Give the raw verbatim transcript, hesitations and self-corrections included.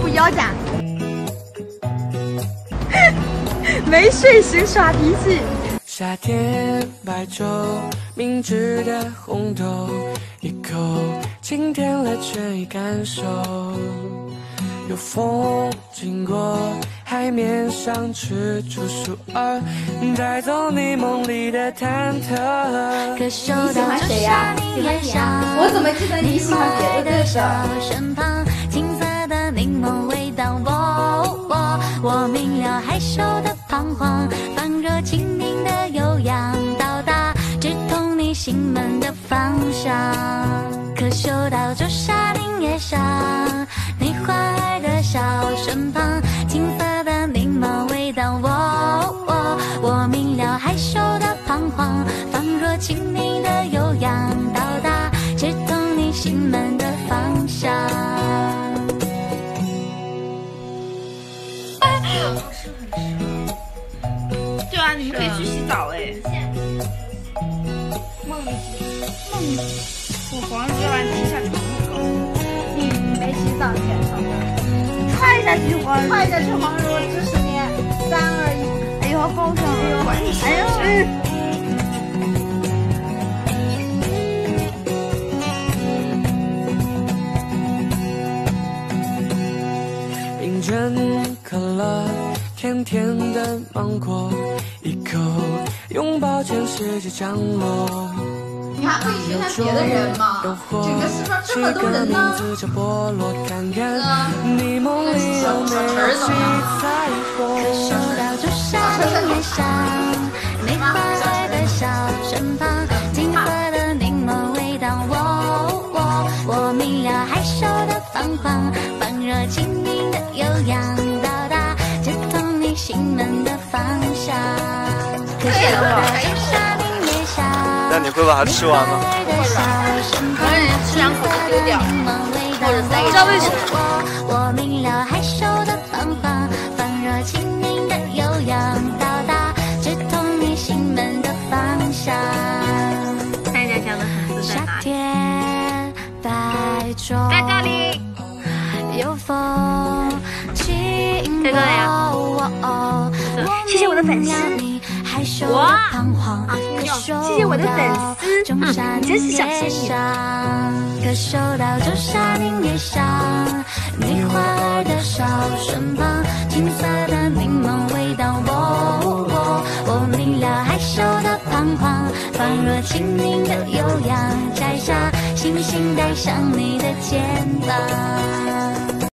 不要价。没睡醒耍脾气。 夏天白粥，明治的红豆，一口清甜了倦意感受。有风经过，海面上踟蹰数儿，带走你梦里的忐忑。 你喜欢谁呀？喜欢你啊！我怎么记得你喜欢别的歌手？ 身旁金色的柠檬味道，我我我明了害羞的彷徨，放热轻盈的悠扬，到达直通你心门的方向。可嗅到仲夏林叶上，你欢爱的笑身旁，金色的柠檬味道，我我我明了害羞的彷徨，放若轻盈的悠扬，到达直通你心门的方向。 对啊，你们可以去洗澡哎。梦里梦里，我黄日要把你踢下床了。 你没洗澡，你敢上当？ 踹下去黄日， 快下去黄日，我支持你。三二一， 哎呦，好爽！哎呦，管你哎呦， 冰镇可乐，甜甜的芒果，一口拥抱全世界降落。 你还会去看别的人吗？整个四川这么多人呢。 你梦里有没有七彩虹？ 收到仲夏林叶上，你欢爱的笑身旁，金色的柠檬味道，我我我明了害羞的彷徨，放热轻盈的悠扬，到达直通你心门的方向。可收到仲夏林叶上， 那你会把它吃完吗？ 我让人家吃两口就丢掉，或者塞给你。知道为什么？ 我明了害羞的彷徨，放热轻盈的悠扬，到达直通你心门的方向。 看一下家的粉丝在哪里？ 夏天白粥， 在这里。 有风轻在这里啊！谢谢我的粉丝。哇！啊，谢谢我的粉丝，嗯，你真是小仙女。 可收到仲夏林叶上，你欢爱的笑身旁，金色的柠檬味道，我我我明了害羞的彷徨，放若轻盈的悠扬，摘下星星带上你的肩膀。